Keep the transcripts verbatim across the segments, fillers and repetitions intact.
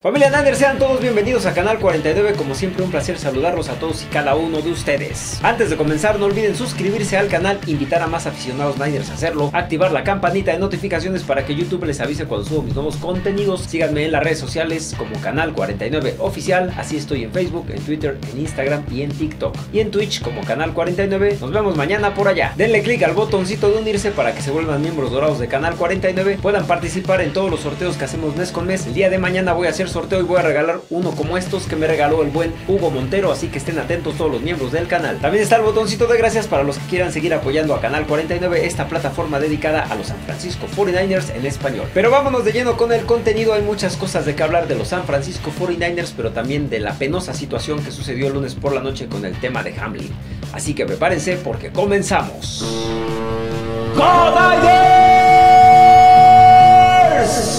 Familia Niners, sean todos bienvenidos a Canal cuarenta y nueve, como siempre un placer saludarlos a todos y cada uno de ustedes. Antes de comenzar no olviden suscribirse al canal, invitar a más aficionados Niners a hacerlo, activar la campanita de notificaciones para que YouTube les avise cuando subo mis nuevos contenidos. Síganme en las redes sociales como Canal cuarenta y nueve Oficial, así estoy en Facebook, en Twitter, en Instagram y en TikTok. Y en Twitch como Canal cuarenta y nueve. Nos vemos mañana por allá. Denle click al botoncito de unirse para que se vuelvan miembros dorados de Canal cuarenta y nueve, puedan participar en todos los sorteos que hacemos mes con mes. El día de mañana voy a hacer sorteo y voy a regalar uno como estos que me regaló el buen Hugo Montero, así que estén atentos todos los miembros del canal. También está el botoncito de gracias para los que quieran seguir apoyando a Canal cuarenta y nueve, esta plataforma dedicada a los San Francisco cuarenta y nueve ers en español. Pero vámonos de lleno con el contenido. Hay muchas cosas de que hablar de los San Francisco cuarenta y nueve ers, pero también de la penosa situación que sucedió el lunes por la noche con el tema de Hamlin. Así que prepárense porque comenzamos. ¡Go Niners!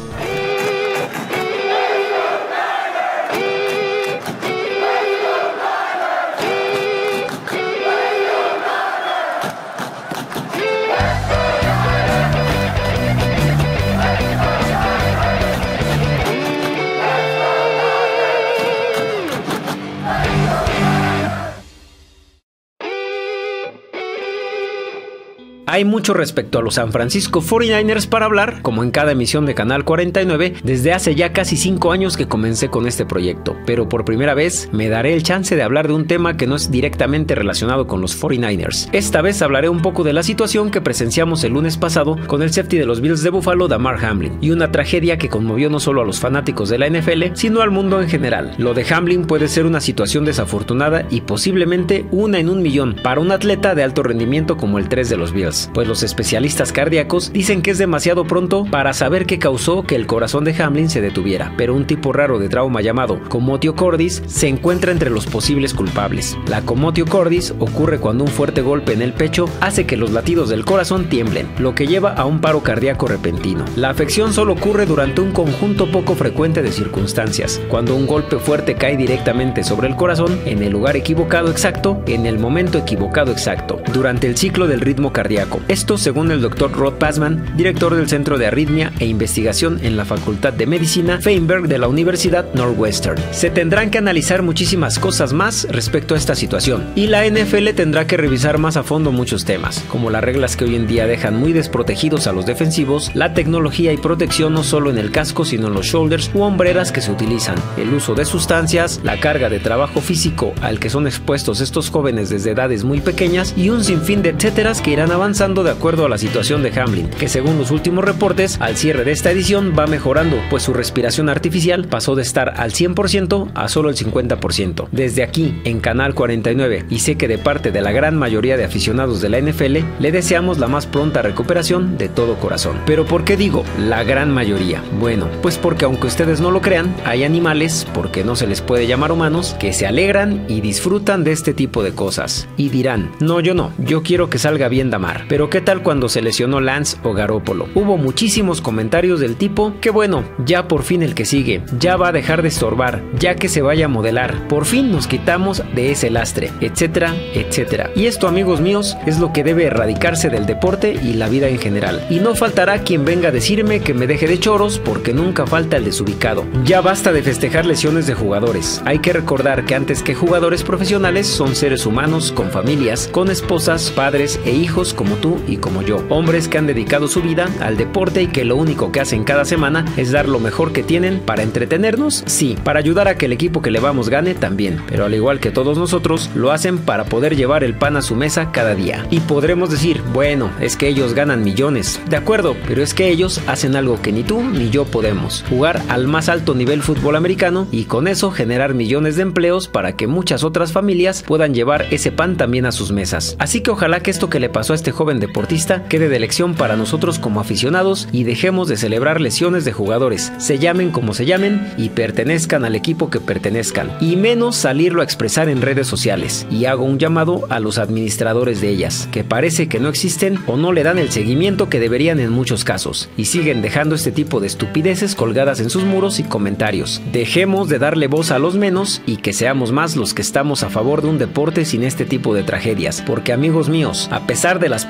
Hay mucho respecto a los San Francisco cuarenta y nueve ers para hablar, como en cada emisión de Canal cuarenta y nueve, desde hace ya casi cinco años que comencé con este proyecto, pero por primera vez me daré el chance de hablar de un tema que no es directamente relacionado con los cuarenta y nueve ers. Esta vez hablaré un poco de la situación que presenciamos el lunes pasado con el safety de los Bills de Buffalo, Damar Hamlin, y una tragedia que conmovió no solo a los fanáticos de la N F L, sino al mundo en general. Lo de Hamlin puede ser una situación desafortunada y posiblemente una en un millón para un atleta de alto rendimiento como el tres de los Bills, pues los especialistas cardíacos dicen que es demasiado pronto para saber qué causó que el corazón de Hamlin se detuviera, pero un tipo raro de trauma llamado comotio cordis se encuentra entre los posibles culpables. La comotio cordis ocurre cuando un fuerte golpe en el pecho hace que los latidos del corazón tiemblen, lo que lleva a un paro cardíaco repentino. La afección solo ocurre durante un conjunto poco frecuente de circunstancias, cuando un golpe fuerte cae directamente sobre el corazón, en el lugar equivocado exacto, en el momento equivocado exacto, durante el ciclo del ritmo cardíaco. Esto según el doctor Rod Passman, director del Centro de Arritmia e Investigación en la Facultad de Medicina Feinberg de la Universidad Northwestern. Se tendrán que analizar muchísimas cosas más respecto a esta situación, y la N F L tendrá que revisar más a fondo muchos temas, como las reglas que hoy en día dejan muy desprotegidos a los defensivos, la tecnología y protección no solo en el casco sino en los shoulders u hombreras que se utilizan, el uso de sustancias, la carga de trabajo físico al que son expuestos estos jóvenes desde edades muy pequeñas y un sinfín de etcéteras que irán avanzando de acuerdo a la situación de Hamlin, que según los últimos reportes, al cierre de esta edición va mejorando, pues su respiración artificial pasó de estar al cien por ciento a solo el cincuenta por ciento. Desde aquí, en Canal cuarenta y nueve, y sé que de parte de la gran mayoría de aficionados de la N F L, le deseamos la más pronta recuperación de todo corazón. ¿Pero por qué digo la gran mayoría? Bueno, pues porque aunque ustedes no lo crean, hay animales, porque no se les puede llamar humanos, que se alegran y disfrutan de este tipo de cosas. Y dirán, no, yo no, yo quiero que salga bien Damar. Pero ¿qué tal cuando se lesionó Lance o Garoppolo? Hubo muchísimos comentarios del tipo que bueno, ya por fin el que sigue, ya va a dejar de estorbar, ya que se vaya a modelar, por fin nos quitamos de ese lastre, etcétera, etcétera. Y esto, amigos míos, es lo que debe erradicarse del deporte y la vida en general. Y no faltará quien venga a decirme que me deje de choros, porque nunca falta el desubicado. Ya basta de festejar lesiones de jugadores. Hay que recordar que antes que jugadores profesionales son seres humanos con familias, con esposas, padres e hijos como tú y como yo, hombres que han dedicado su vida al deporte y que lo único que hacen cada semana es dar lo mejor que tienen para entretenernos, sí, para ayudar a que el equipo que le vamos gane también, pero al igual que todos nosotros, lo hacen para poder llevar el pan a su mesa cada día. Y podremos decir, bueno, es que ellos ganan millones, de acuerdo, pero es que ellos hacen algo que ni tú ni yo podemos, jugar al más alto nivel fútbol americano y con eso generar millones de empleos para que muchas otras familias puedan llevar ese pan también a sus mesas. Así que ojalá que esto que le pasó a este joven deportista quede de lección para nosotros como aficionados y dejemos de celebrar lesiones de jugadores, se llamen como se llamen y pertenezcan al equipo que pertenezcan, y menos salirlo a expresar en redes sociales. Y hago un llamado a los administradores de ellas, que parece que no existen o no le dan el seguimiento que deberían en muchos casos, y siguen dejando este tipo de estupideces colgadas en sus muros y comentarios. Dejemos de darle voz a los menos y que seamos más los que estamos a favor de un deporte sin este tipo de tragedias, porque amigos míos, a pesar de las pasiones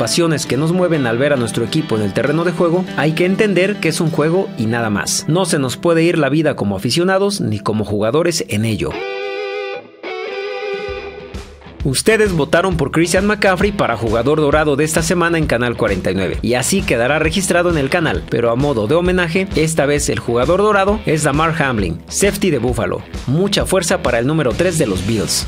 pasiones que nos mueven al ver a nuestro equipo en el terreno de juego, hay que entender que es un juego y nada más. No se nos puede ir la vida como aficionados ni como jugadores en ello. Ustedes votaron por Christian McCaffrey para jugador dorado de esta semana en Canal cuarenta y nueve, y así quedará registrado en el canal, pero a modo de homenaje, esta vez el jugador dorado es Damar Hamlin, safety de Buffalo. Mucha fuerza para el número tres de los Bills.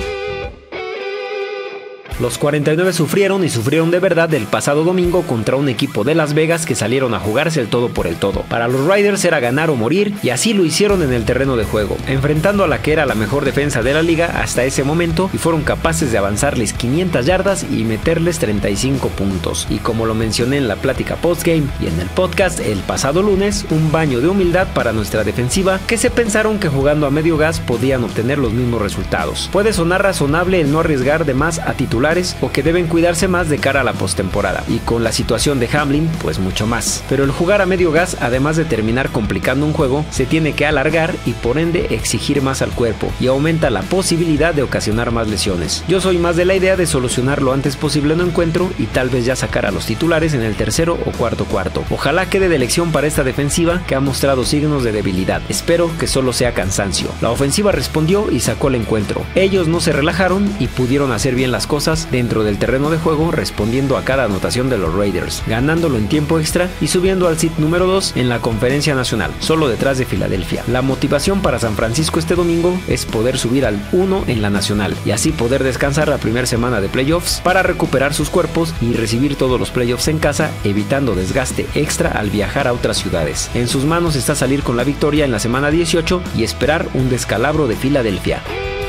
Los cuarenta y nueve sufrieron y sufrieron de verdad el pasado domingo contra un equipo de Las Vegas que salieron a jugarse el todo por el todo. Para los Raiders era ganar o morir, y así lo hicieron en el terreno de juego, enfrentando a la que era la mejor defensa de la liga hasta ese momento, y fueron capaces de avanzarles quinientas yardas y meterles treinta y cinco puntos. Y como lo mencioné en la plática postgame y en el podcast el pasado lunes, un baño de humildad para nuestra defensiva, que se pensaron que jugando a medio gas podían obtener los mismos resultados. Puede sonar razonable el no arriesgar de más a titulares o que deben cuidarse más de cara a la postemporada, y con la situación de Hamlin pues mucho más, pero el jugar a medio gas, además de terminar complicando un juego, se tiene que alargar y por ende exigir más al cuerpo, y aumenta la posibilidad de ocasionar más lesiones. Yo soy más de la idea de solucionar lo antes posible un encuentro y tal vez ya sacar a los titulares en el tercero o cuarto cuarto. Ojalá quede de lección para esta defensiva que ha mostrado signos de debilidad. Espero que solo sea cansancio. La ofensiva respondió y sacó el encuentro. Ellos no se relajaron y pudieron hacer bien las cosas dentro del terreno de juego, respondiendo a cada anotación de los Raiders, ganándolo en tiempo extra y subiendo al seed número dos en la Conferencia Nacional, solo detrás de Filadelfia. La motivación para San Francisco este domingo es poder subir al uno en la Nacional y así poder descansar la primera semana de playoffs para recuperar sus cuerpos y recibir todos los playoffs en casa, evitando desgaste extra al viajar a otras ciudades. En sus manos está salir con la victoria en la semana dieciocho y esperar un descalabro de Filadelfia.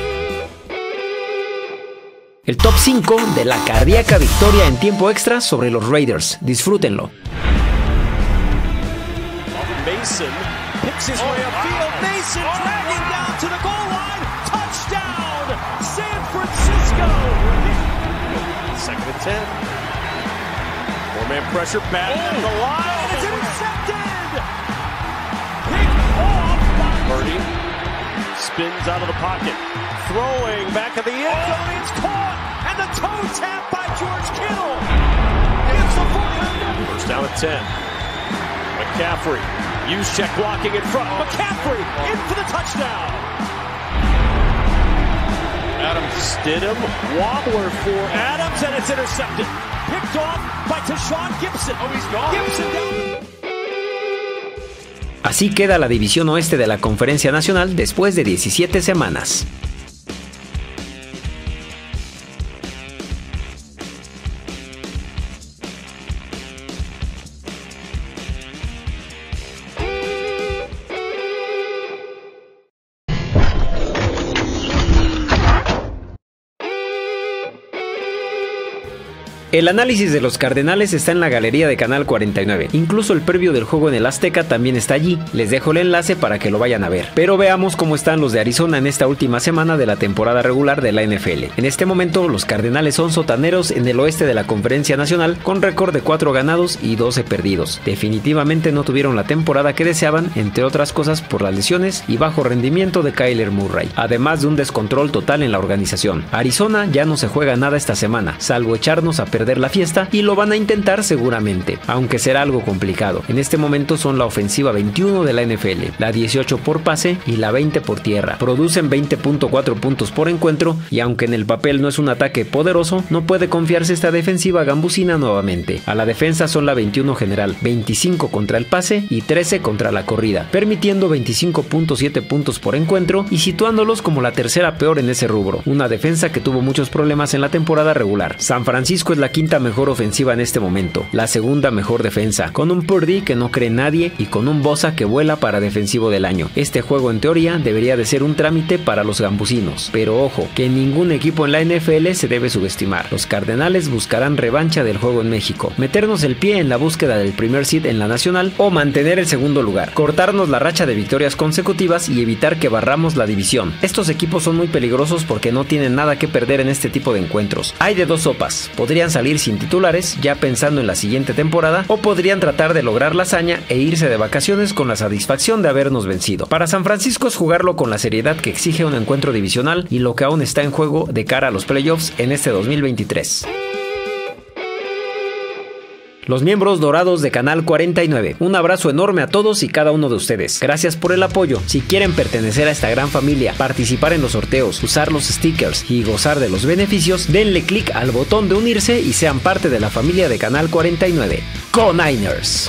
El top cinco de la cardíaca victoria en tiempo extra sobre los Raiders. Disfrútenlo. Mason picks his way upfield. Mason dragging down to the goal line. Touchdown, San Francisco. Second and ten. Four-man pressure back at the line. It's intercepted. Picked off by Purdy. Spins out of the pocket. Throwing back at the end zone. It's caught. And the toe tap by George Kittle. It's the four-man. First down at ten. McCaffrey. Juszczyk blocking in front. McCaffrey in for the touchdown. Adams Stidham. Wobbler for Adams, and it's intercepted. Picked off by Tashawn Gibson. Oh, he's gone. Gibson down. Así queda la división oeste de la Conferencia Nacional después de diecisiete semanas. El análisis de los Cardenales está en la galería de Canal cuarenta y nueve. Incluso el previo del juego en el Azteca también está allí. Les dejo el enlace para que lo vayan a ver. Pero veamos cómo están los de Arizona en esta última semana de la temporada regular de la N F L. En este momento, los Cardenales son sotaneros en el oeste de la Conferencia Nacional con récord de cuatro ganados y doce perdidos. Definitivamente no tuvieron la temporada que deseaban, entre otras cosas por las lesiones y bajo rendimiento de Kyler Murray, además de un descontrol total en la organización. Arizona ya no se juega nada esta semana, salvo echarnos a perder la fiesta, y lo van a intentar seguramente, aunque será algo complicado. En este momento son la ofensiva veintiuno de la N F L, la dieciocho por pase y la veinte por tierra. Producen veinte punto cuatro puntos por encuentro, y aunque en el papel no es un ataque poderoso, no puede confiarse esta defensiva gambusina nuevamente. A la defensa son la veintiuno general, veinticinco contra el pase y trece contra la corrida, permitiendo veinticinco punto siete puntos por encuentro y situándolos como la tercera peor en ese rubro. Una defensa que tuvo muchos problemas en la temporada regular. San Francisco es la quinta mejor ofensiva en este momento, la segunda mejor defensa, con un Purdy que no cree nadie y con un Bosa que vuela para defensivo del año. Este juego en teoría debería de ser un trámite para los gambusinos, pero ojo, que ningún equipo en la N F L se debe subestimar. Los Cardenales buscarán revancha del juego en México, meternos el pie en la búsqueda del primer seed en la nacional o mantener el segundo lugar, cortarnos la racha de victorias consecutivas y evitar que barramos la división. Estos equipos son muy peligrosos porque no tienen nada que perder en este tipo de encuentros. Hay de dos sopas, podrían salir sin titulares ya pensando en la siguiente temporada, o podrían tratar de lograr la hazaña e irse de vacaciones con la satisfacción de habernos vencido. Para San Francisco es jugarlo con la seriedad que exige un encuentro divisional y lo que aún está en juego de cara a los playoffs en este dos mil veintitrés. Los miembros dorados de Canal cuarenta y nueve, un abrazo enorme a todos y cada uno de ustedes. Gracias por el apoyo. Si quieren pertenecer a esta gran familia, participar en los sorteos, usar los stickers y gozar de los beneficios, denle clic al botón de unirse y sean parte de la familia de Canal cuarenta y nueve. ¡Go Niners!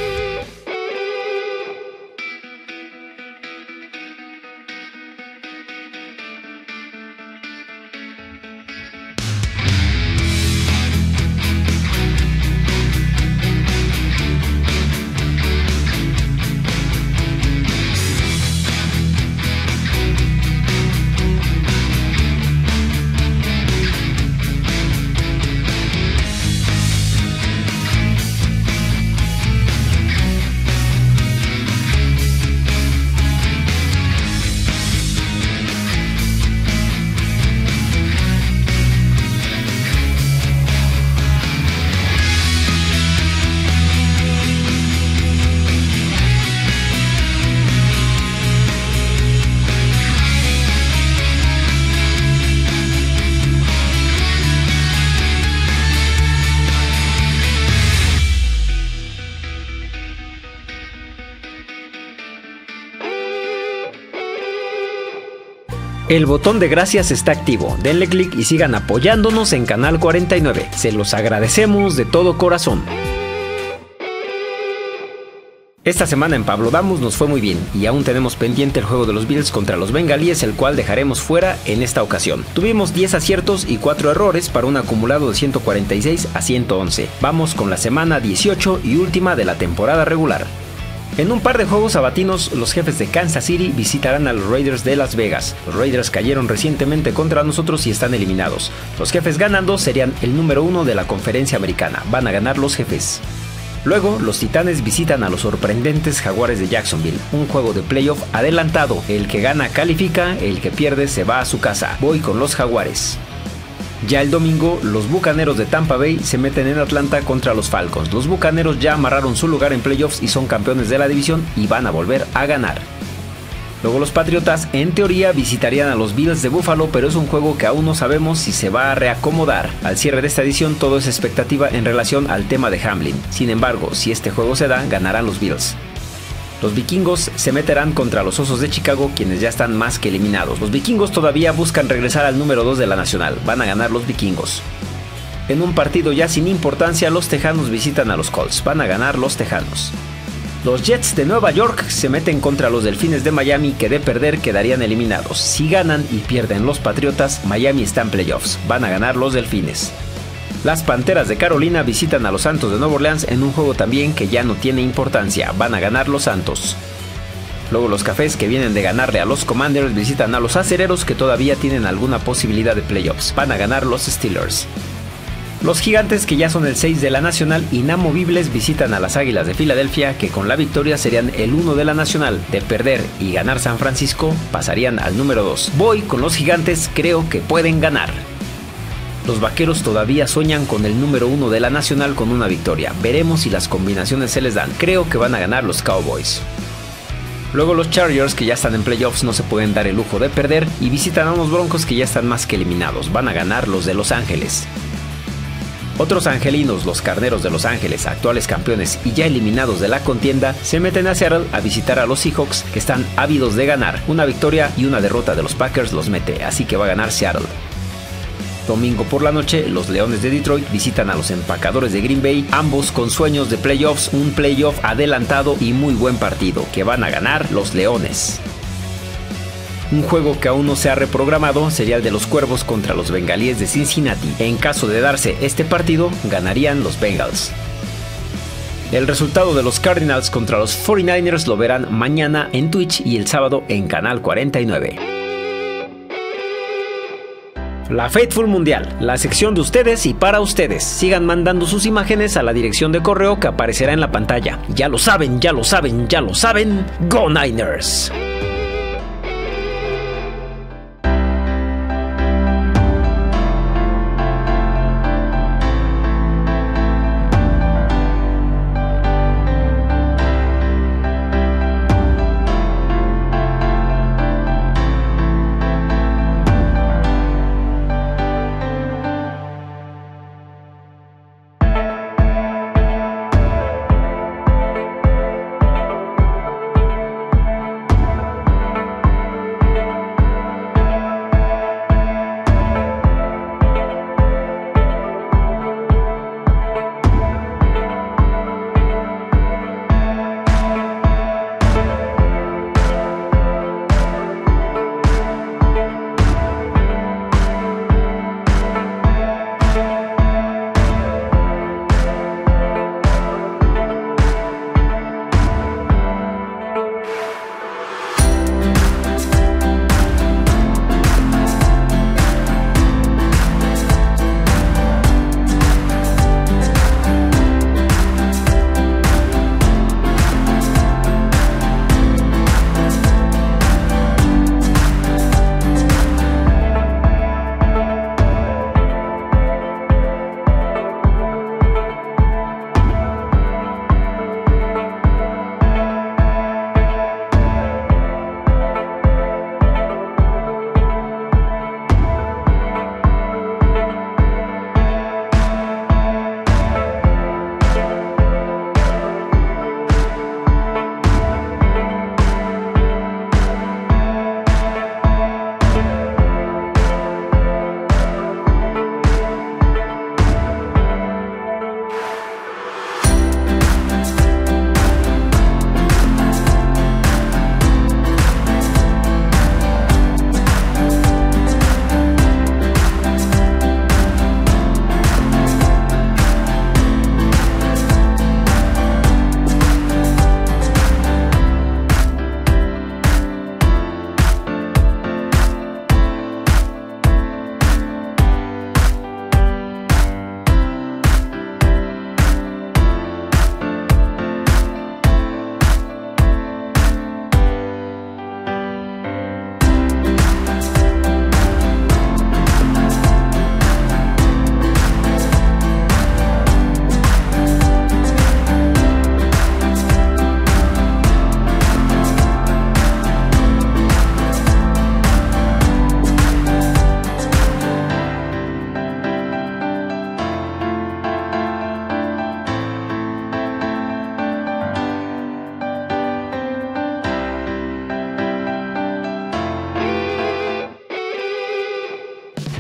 El botón de gracias está activo, denle clic y sigan apoyándonos en Canal cuarenta y nueve, se los agradecemos de todo corazón. Esta semana en Pablo Damos nos fue muy bien y aún tenemos pendiente el juego de los Bills contra los Bengalíes, el cual dejaremos fuera en esta ocasión. Tuvimos diez aciertos y cuatro errores para un acumulado de ciento cuarenta y seis a ciento once. Vamos con la semana dieciocho y última de la temporada regular. En un par de juegos sabatinos, los jefes de Kansas City visitarán a los Raiders de Las Vegas. Los Raiders cayeron recientemente contra nosotros y están eliminados. Los jefes ganando serían el número uno de la conferencia americana. Van a ganar los jefes. Luego, los Titanes visitan a los sorprendentes Jaguares de Jacksonville. Un juego de playoff adelantado. El que gana califica, el que pierde se va a su casa. Voy con los Jaguares. Ya el domingo, los Bucaneros de Tampa Bay se meten en Atlanta contra los Falcons. Los Bucaneros ya amarraron su lugar en playoffs y son campeones de la división y van a volver a ganar. Luego los Patriotas, en teoría, visitarían a los Bills de Buffalo, pero es un juego que aún no sabemos si se va a reacomodar. Al cierre de esta edición, todo es expectativa en relación al tema de Hamlin. Sin embargo, si este juego se da, ganarán los Bills. Los vikingos se meterán contra los Osos de Chicago, quienes ya están más que eliminados. Los vikingos todavía buscan regresar al número dos de la nacional. Van a ganar los vikingos. En un partido ya sin importancia, los Tejanos visitan a los Colts. Van a ganar los Tejanos. Los Jets de Nueva York se meten contra los Delfines de Miami, que de perder quedarían eliminados. Si ganan y pierden los Patriotas, Miami está en playoffs. Van a ganar los Delfines. Las Panteras de Carolina visitan a los Santos de Nueva Orleans en un juego también que ya no tiene importancia. Van a ganar los Santos. Luego los Cafés, que vienen de ganarle a los Commanders, visitan a los Acereros, que todavía tienen alguna posibilidad de playoffs. Van a ganar los Steelers. Los Gigantes, que ya son el seis de la nacional, inamovibles, visitan a las Águilas de Filadelfia, que con la victoria serían el uno de la nacional. De perder y ganar San Francisco, pasarían al número dos. Voy con los Gigantes, creo que pueden ganar. Los Vaqueros todavía sueñan con el número uno de la nacional con una victoria. Veremos si las combinaciones se les dan. Creo que van a ganar los Cowboys. Luego los Chargers, que ya están en playoffs, no se pueden dar el lujo de perder y visitan a unos Broncos que ya están más que eliminados. Van a ganar los de Los Ángeles. Otros angelinos, los Carneros de Los Ángeles, actuales campeones y ya eliminados de la contienda, se meten a Seattle a visitar a los Seahawks, que están ávidos de ganar. Una victoria y una derrota de los Packers los mete, así que va a ganar Seattle. Domingo por la noche, los Leones de Detroit visitan a los Empacadores de Green Bay, ambos con sueños de playoffs, un playoff adelantado y muy buen partido, que van a ganar los Leones. Un juego que aún no se ha reprogramado sería el de los Cuervos contra los Bengalíes de Cincinnati. En caso de darse este partido, ganarían los Bengals. El resultado de los Cardinals contra los cuarenta y nueve ers lo verán mañana en Twitch y el sábado en Canal cuarenta y nueve. La Faithful Mundial, la sección de ustedes y para ustedes. Sigan mandando sus imágenes a la dirección de correo que aparecerá en la pantalla. Ya lo saben, ya lo saben, ya lo saben. ¡Go Niners!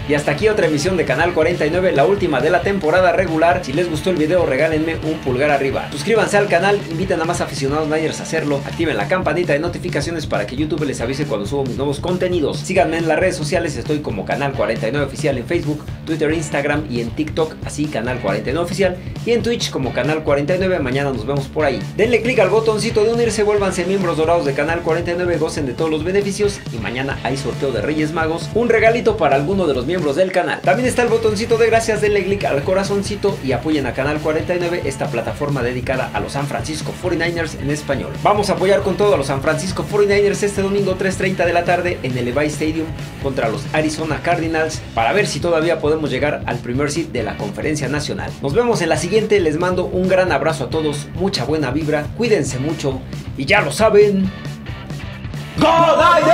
Y hasta aquí otra emisión de Canal cuarenta y nueve, la última de la temporada regular. Si les gustó el video, regálenme un pulgar arriba. Suscríbanse al canal, inviten a más aficionados Niners a hacerlo. Activen la campanita de notificaciones para que YouTube les avise cuando subo mis nuevos contenidos. Síganme en las redes sociales, estoy como Canal cuarenta y nueve Oficial en Facebook, Twitter, Instagram y en TikTok, así Canal cuarenta y nueve Oficial. Y en Twitch como Canal cuarenta y nueve, mañana nos vemos por ahí. Denle click al botoncito de unirse, vuélvanse miembros dorados de Canal cuarenta y nueve, gocen de todos los beneficios y mañana hay sorteo de Reyes Magos, un regalito para alguno de los miembros del canal. También está el botoncito de gracias, denle click al corazoncito y apoyen a Canal cuarenta y nueve, esta plataforma dedicada a los San Francisco cuarenta y nueve ers en español. Vamos a apoyar con todo a los San Francisco cuarenta y nueve ers este domingo tres treinta de la tarde en el Levi Stadium contra los Arizona Cardinals para ver si todavía podemos llegar al primer seed de la Conferencia Nacional. Nos vemos en la siguiente, les mando un gran abrazo a todos, mucha buena vibra, cuídense mucho y ya lo saben, ¡Go Niners!